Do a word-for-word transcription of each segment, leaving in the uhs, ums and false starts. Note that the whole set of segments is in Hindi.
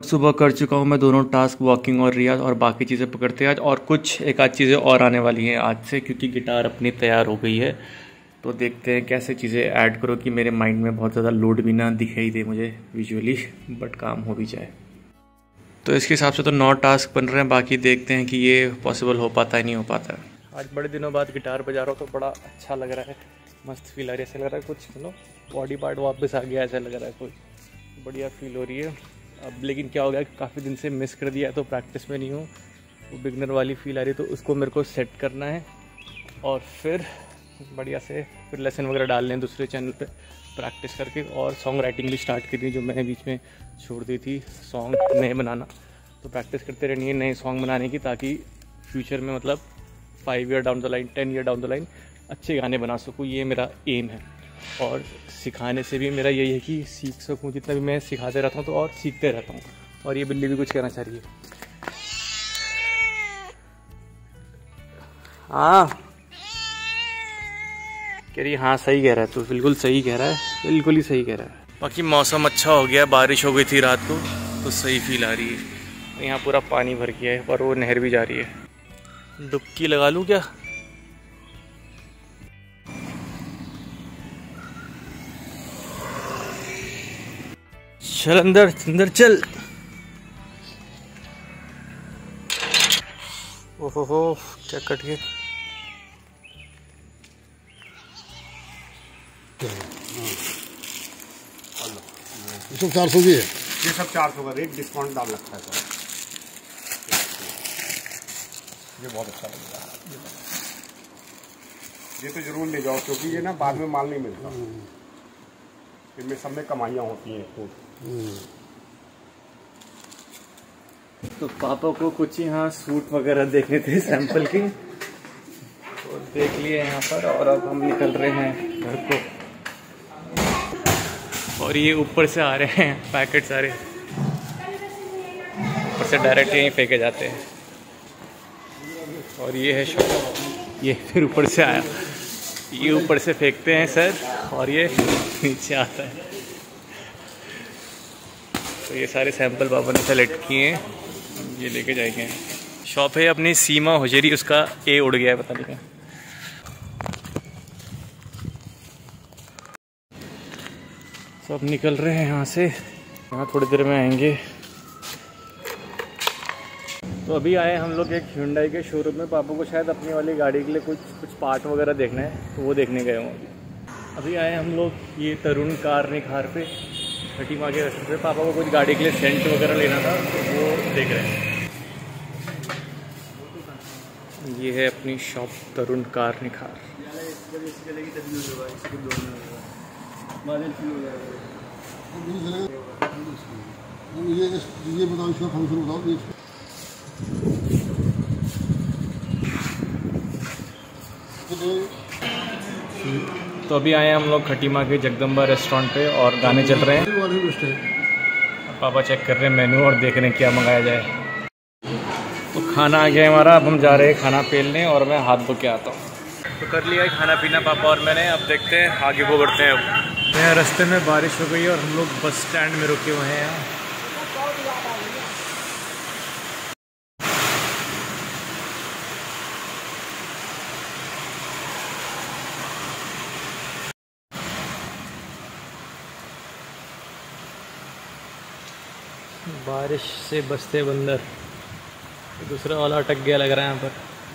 सुबह कर चुका हूँ मैं दोनों टास्क, वॉकिंग और रियाज, और बाकी चीज़ें पकड़ते हैं आज। और कुछ एक आध चीज़ें और आने वाली हैं आज से, क्योंकि गिटार अपनी तैयार हो गई है। तो देखते हैं कैसे चीज़ें ऐड करो कि मेरे माइंड में बहुत ज़्यादा लोड भी ना दिखाई दे मुझे विजुअली, बट काम हो भी जाए। तो इसके हिसाब से तो नौ टास्क बन रहे हैं, बाकी देखते हैं कि ये पॉसिबल हो पाता है नहीं हो पाता है। आज बड़े दिनों बाद गिटार बजा रहा हूँ तो बड़ा अच्छा लग रहा है, मस्त फील आ रही है। ऐसा लग रहा है कुछ मतलब बॉडी पार्ट वापस आ गया, ऐसा लग रहा है, कोई बढ़िया फील हो रही है अब। लेकिन क्या हो गया, काफ़ी दिन से मिस कर दिया है तो प्रैक्टिस में नहीं हूँ, वो बिगनर वाली फील आ रही है, तो उसको मेरे को सेट करना है और फिर बढ़िया से फिर लेसन वगैरह डालने हैं दूसरे चैनल पे प्रैक्टिस करके। और सॉन्ग राइटिंग भी स्टार्ट की थी जो मैंने बीच में छोड़ दी थी, सॉन्ग नए बनाना। तो प्रैक्टिस करते रहनी है नए सॉन्ग बनाने की, ताकि फ्यूचर में मतलब five year down the line, ten year down the line अच्छे गाने बना सकूँ, ये मेरा एम है। और सिखाने से भी मेरा यही है कि सीख सकूँ, जितना भी मैं सिखाते रहता हूँ तो और सीखते रहता हूँ। और ये बिल्ली भी कुछ कहना चाह रही है। हाँ कह रही, हाँ सही कह रहा है तू, बिल्कुल सही कह रहा है, बिल्कुल ही सही कह रहा है। बाकी मौसम अच्छा हो गया, बारिश हो गई थी रात को तो सही फील आ रही है। यहाँ पूरा पानी भर गया है और वो नहर भी जा रही है। डुबकी लगा लूँ क्या? चल अंदर अंदर चल। ओहो हो क्या कट गया। ये सब चार सौ की है, ये सब चार सौ का रेट डिस्काउंट डाल रखा है सर। ये बहुत अच्छा लग रहा है, ये तो जरूर ले जाओ, क्योंकि ये ना बाद में माल नहीं मिलता, इनमें सब में कमाइयाँ होती हैं खूब। तो पापा को कुछ यहाँ सूट वगैरह देखने थे सैंपल की, तो देख लिए यहाँ पर। और अब हम निकल रहे हैं घर को। और ये ऊपर से आ रहे हैं पैकेट सारे, ऊपर से डायरेक्ट यहीं फेंके जाते हैं। और ये है शॉप, ये फिर ऊपर से आया, ये ऊपर से फेंकते हैं सर और ये नीचे आता है। तो ये सारे सैंपल पापा ने सेलेक्ट किए हैं, ये लेके जाएंगे। शॉप है अपनी सीमा हुजैरी, उसका ए उड़ गया है पता नहीं क्या। तो अब निकल रहे हैं यहाँ से, यहाँ थोड़ी देर में आएंगे। तो अभी आए हम लोग एक Hyundai के शोरूम में, पापा को शायद अपनी वाली गाड़ी के लिए कुछ कुछ पार्ट वगैरह देखना है, तो वो देखने गए हूँ। अभी आए हम लोग ये तरुण कार निखार पे, छठी माँ के रेस्टोरेंट पे। पापा को कुछ गाड़ी के लिए सेंट वगैरह लेना था तो वो देख रहे हैं। ये है अपनी शॉप तरुण कार निखार। ये ये बताओ, इसका फंक्शन बताओ। तो अभी आए हम लोग खटी माँ के जगदम्बा रेस्टोरेंट पे और गाने चल रहे हैं। पापा चेक कर रहे हैं मेनू और देख रहे हैं क्या मंगाया जाए। तो खाना आ गया हमारा, अब हम जा रहे हैं खाना पेलने और मैं हाथ धो के आता हूँ। तो कर लिया है खाना पीना पापा और मैंने, अब देखते हैं आगे को बढ़ते हैं। अब यहाँ रास्ते में बारिश हो गई है और हम लोग बस स्टैंड में रुके हुए हैं यहाँ। बारिश से बसते बंदर, दूसरा वाला अटक गया लग रहा है यहाँ पर।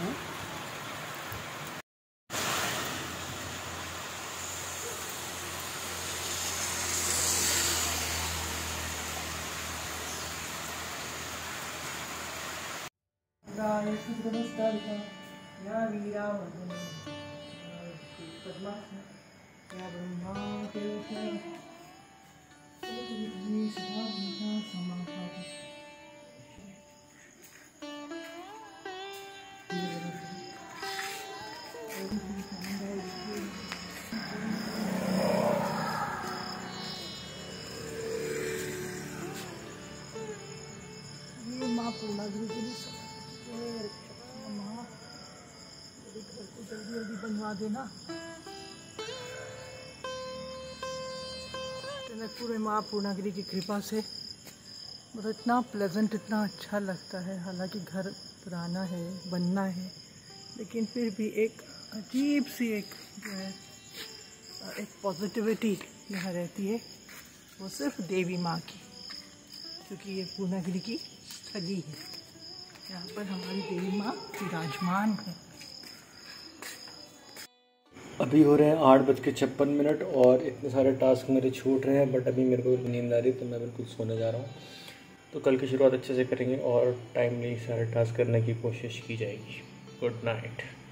जल्दी जल्दी बनवा देना। पूरे माँ पूर्णागिरी की कृपा से मतलब इतना प्लेजेंट, इतना अच्छा लगता है। हालांकि घर पुराना है, बनना है, लेकिन फिर भी एक अजीब सी एक जो है एक पॉजिटिविटी यहाँ रहती है, वो सिर्फ देवी माँ की, क्योंकि ये पूर्णागिरि की स्थली है। यहाँ पर हमारी देवी माँ विराजमान है। अभी हो रहे हैं आठ बज के छप्पन मिनट और इतने सारे टास्क मेरे छूट रहे हैं, बट अभी मेरे को नींद आ रही है तो मैं बिल्कुल सोने जा रहा हूँ। तो कल की शुरुआत अच्छे से करेंगे और टाइमली सारे टास्क करने की कोशिश की जाएगी। Good night.